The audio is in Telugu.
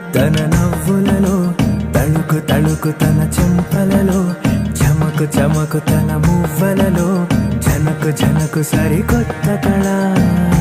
తన నవ్వులలో తళుకు తళుకు తన చెంపలలో చమకు చమకు తన మువ్వలలో జనకు జనకు సరికొత్త కళ